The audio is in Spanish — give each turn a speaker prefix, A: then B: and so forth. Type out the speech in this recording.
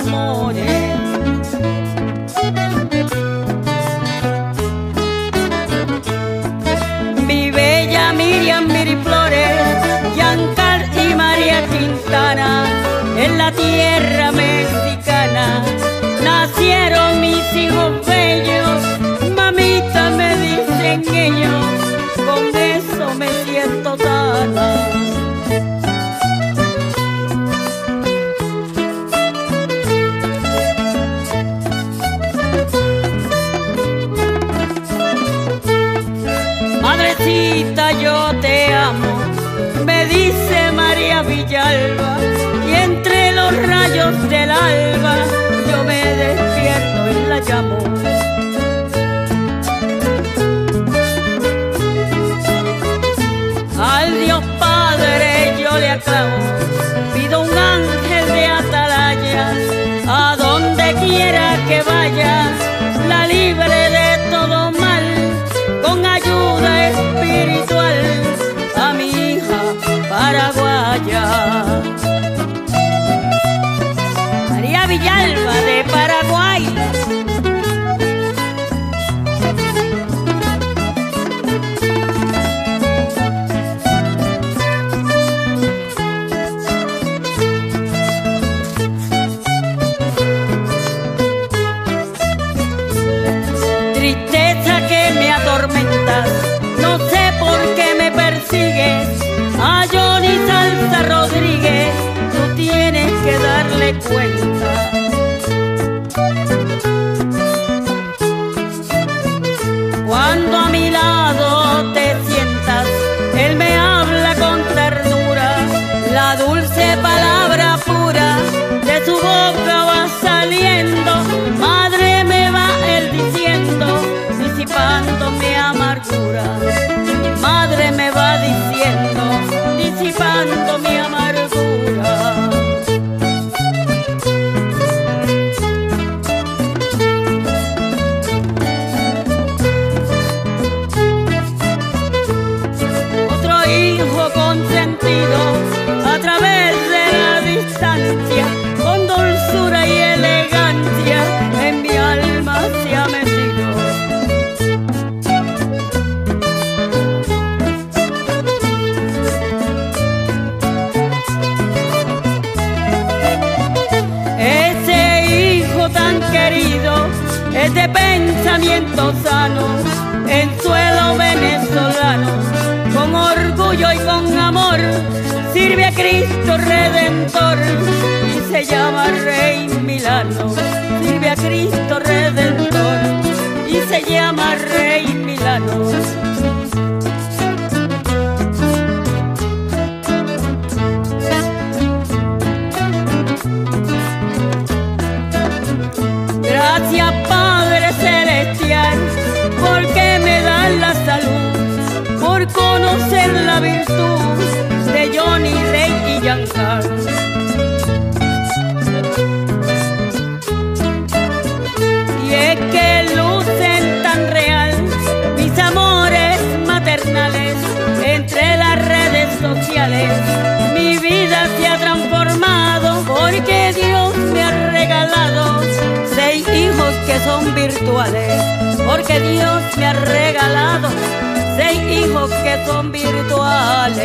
A: amores. Mi bella Miriam Miriflores, Giancar y María Quintana, en la tierra mexicana nacieron mis hijos bellos. Mamita, me dicen ellos, con eso me siento sana. Madrecita, yo te amo, me dice María Villalba, y entre los rayos del alba yo me despierto y la llamo. Al Dios Padre yo le aclamo, pido un ángel de atalaya, a donde quiera que vaya, la libre de todo mal, con ayuda espiritual a mi hija paraguaya. María Villalba de Paraguay. Tristeza que me atormenta, no sé por qué me persigues. A Johnny Salsa Rodríguez tú tienes que darle cuenta. Cuando a mi lado te sientas, él me habla con ternura, la dulce palabra pura de su boca va saliendo. Madre, me va él diciendo, disipando mi amargura. Madre, me va diciendo, disipando mi amargura. Otro hijo consentido, a través de la distancia, con dulzura y elegancia, en mi alma se ha metido. Ese hijo tan querido es de pensamiento sano, en suelo venezolano, con orgullo y con amor, sirve a Cristo Redentor y se llama Rey Milano. Sirve a Cristo Redentor y se llama Rey Milano. Gracias, Padre Celestial, porque me dan la salud, por conocer la virtud de Johnny, Rey y Giancar. Y es que lucen tan real mis amores maternales, entre las redes sociales mi vida se ha transformado, porque Dios me ha regalado 6 hijos que son virtuales, porque Dios me ha regalado 6 hijos que son virtuales.